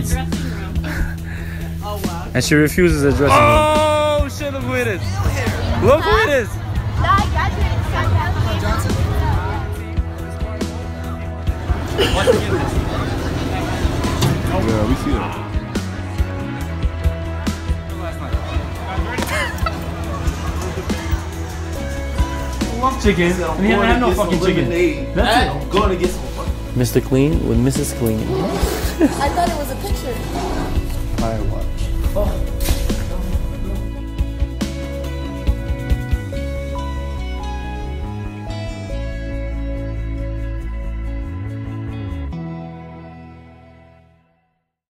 friends. Oh wow. And she refuses a dressing room. Oh shit, look who it is. Look who it is. Yeah, we see that. I love chicken. And he have no fucking chicken. That's it. I'm going to get some fucking. Mr. Clean with Mrs. Clean. I thought it was a picture. I watch. Oh.